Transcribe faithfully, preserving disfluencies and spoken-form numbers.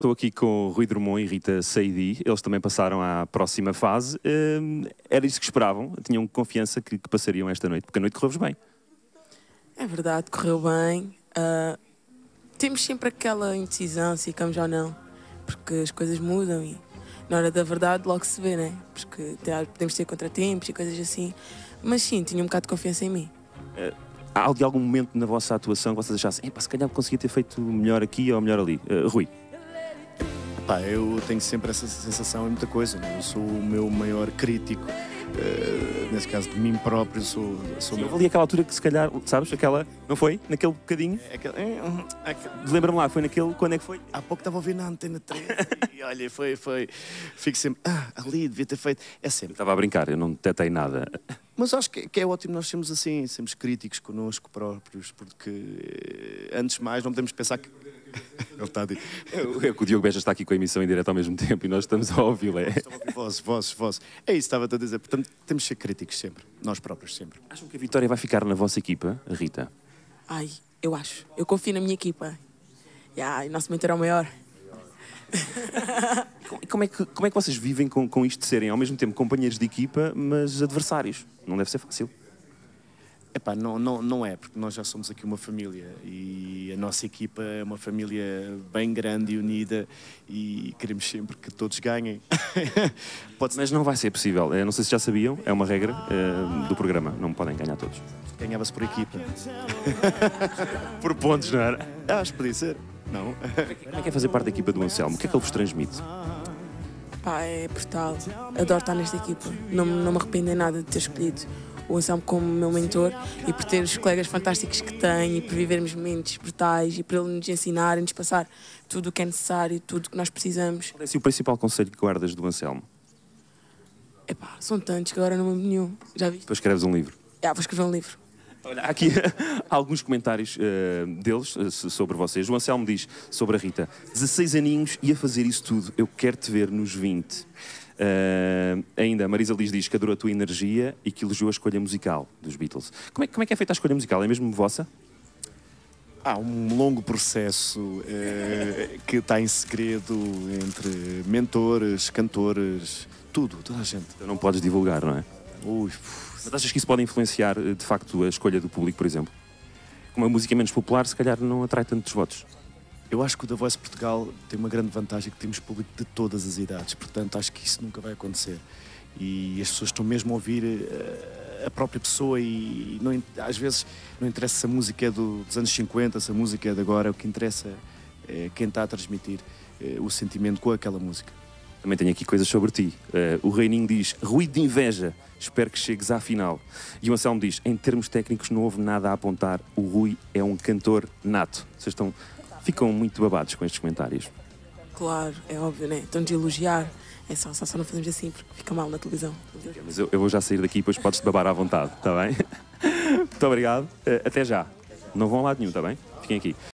Estou aqui com Rui Drummond e Rita Saidi. Eles também passaram à próxima fase. Uh, era isso que esperavam? Tinham confiança que, que passariam esta noite? Porque a noite correu-vos bem. É verdade, correu bem. Uh, temos sempre aquela indecisão se ficamos ou não. Porque as coisas mudam e na hora da verdade logo se vê, né? Porque podemos ter contratempos e coisas assim. Mas sim, tinha um bocado de confiança em mim. Uh, há de algum momento na vossa atuação que vocês achassem se calhar conseguia ter feito melhor aqui ou melhor ali? Uh, Rui? Pá, eu tenho sempre essa sensação em muita coisa, né? Eu sou o meu maior crítico, uh, nesse caso de mim próprio, sou, sou Sim, meu... houve ali aquela altura que se calhar, sabes, aquela, não foi? Naquele bocadinho? É aquele... Lembra-me lá, foi naquele, quando é que foi? Há pouco estava a ouvir na Antena três e olha, foi, foi, fico sempre, ah, ali, devia ter feito, é sempre. Estava a brincar, eu não detetei nada. Mas acho que, que é ótimo nós sermos assim, sermos críticos connosco próprios, porque antes de mais não podemos pensar que... Ele está a dizer. É que o Diogo Beja está aqui com a emissão em direto ao mesmo tempo e nós estamos a ouvi-lo. É vozes, vozes, vozes. É isso que estava a dizer. Portanto, temos de ser críticos sempre. Nós próprios sempre. Acham que a vitória vai ficar na vossa equipa, Rita? Ai, eu acho. Eu confio na minha equipa. Yeah, o nosso mentor é o maior. E como é que, como é que vocês vivem com, com isto de serem ao mesmo tempo companheiros de equipa, mas adversários? Não deve ser fácil. Epá, não, não, não é, porque nós já somos aqui uma família e a nossa equipa é uma família bem grande e unida e queremos sempre que todos ganhem. Pode Mas não vai ser possível. Eu não sei se já sabiam, é uma regra uh, do programa. Não podem ganhar todos. Ganhava-se por equipa. Por pontos, não era? Acho que podia ser. Não. Como é que é fazer parte da equipa do Anselmo? O que é que ele vos transmite? Pá, é brutal. Adoro estar nesta equipa. Não, não me arrependo em nada de ter escolhido o Anselmo como meu mentor e por ter os colegas fantásticos que tem e por vivermos momentos brutais e por ele nos ensinar e nos passar tudo o que é necessário, tudo o que nós precisamos. Qual é assim, o principal conselho que guardas do Anselmo? Epá, são tantos que agora não me lembro nenhum. Já viste? Depois escreves um livro. Já, vou escrever um livro. Olha, há aqui alguns comentários uh, deles uh, sobre vocês. O Anselmo diz sobre a Rita: dezasseis aninhos e a fazer isso tudo, eu quero te ver nos vinte. Uh, ainda, a Marisa Liz diz que adorou a tua energia e que elogiou a escolha musical dos Beatles. Como é, como é que é feita a escolha musical? É mesmo vossa? Há um longo processo eh, que está em segredo entre mentores, cantores, tudo, toda a gente. Então não podes divulgar, não é? Ui, Mas achas que isso pode influenciar, de facto, a escolha do público, por exemplo? Como a música é menos popular, se calhar não atrai tantos votos. Eu acho que o The Voice Portugal tem uma grande vantagem, que temos público de todas as idades, portanto acho que isso nunca vai acontecer. E as pessoas estão mesmo a ouvir a própria pessoa e não, às vezes não interessa se a música é do, dos anos cinquenta, se a música é de agora, o que interessa é quem está a transmitir é, o sentimento com aquela música. Também tenho aqui coisas sobre ti. Uh, o Reininho diz: ruído de inveja, espero que chegues à final. E o Anselmo diz: em termos técnicos não houve nada a apontar, o Rui é um cantor nato. Vocês estão... ficam muito babados com estes comentários. Claro, é óbvio, né? Estão de elogiar. É só, só, só não fazemos assim porque fica mal na televisão. Mas eu, eu vou já sair daqui e depois podes-te babar à vontade, está bem? Muito obrigado. Uh, até já. Não vão a lado nenhum, está bem? Fiquem aqui.